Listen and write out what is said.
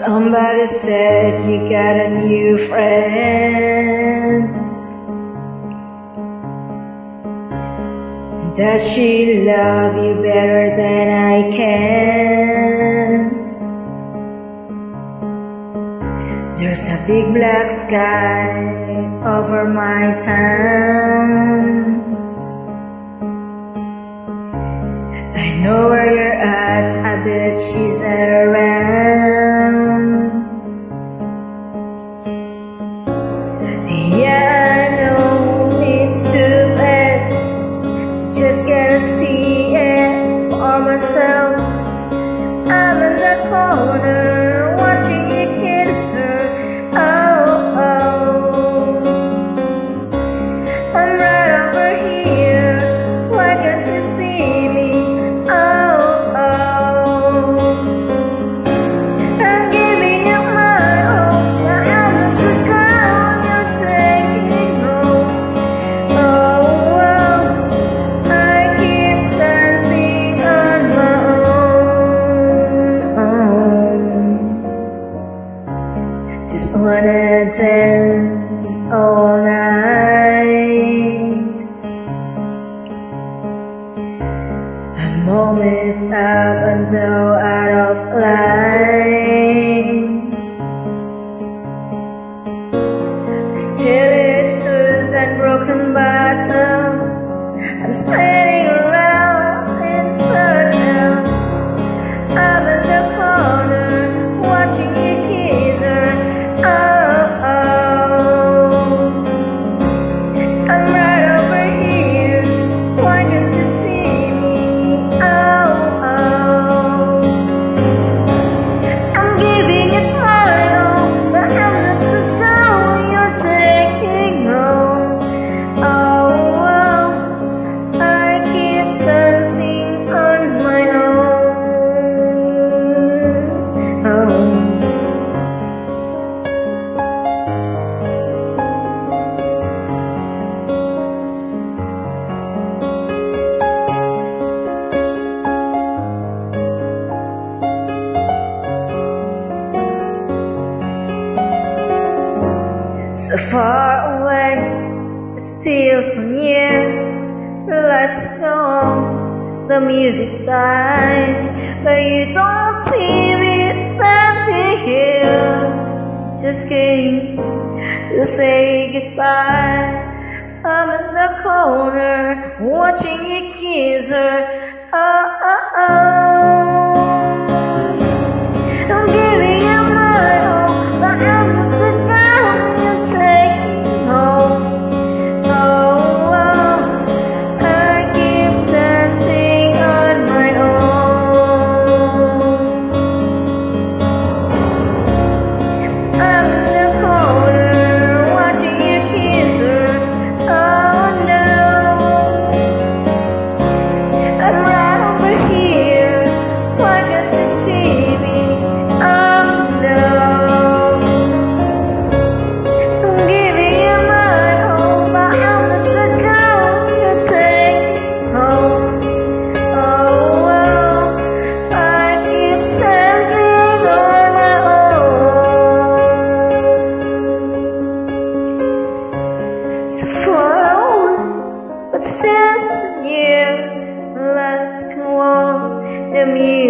Somebody said you got a new friend. Does she love you better than I can? There's a big black sky over my town. I know where you're at, I bet she's around. Yeah, I know it's too bad, just gotta see it for myself. I'm in the corner watching you kiss her. Oh, oh, I'm right over here, why can't you see me? Oh, oh, I'm giving you my all, but I'm not the girl you're taking home. Oh, oh, I keep dancing on my own. Just wanna dance all night. I'm almost up, I'm so out of line. Still it's twos and broken bottles. I'm spinning around in circles. I'm in the corner watching you kiss her. Oh, oh, I'm right over here, why can't you see me? Oh, oh, I'm giving it my all, but I'm not the girl you're taking home. Oh, oh, I keep dancing on my own. Oh. So far away, but still so near. The lights go on, the music dies, but you don't see me standing here. Just came to say goodbye. I'm in the corner watching you kiss her. Oh, oh, oh. I'm giving you my all, but I'm not the girl you're taking home. Oh, oh, I keep dancing on my own. I'm in the corner watching you kiss her. Oh no, I'm right over here, why can't you see me? Oh no, I'm giving you my all, but I'm not the girl you're taking home. Oh, oh, I keep dancing on my own. So far away, but still so near. Let's go on, the music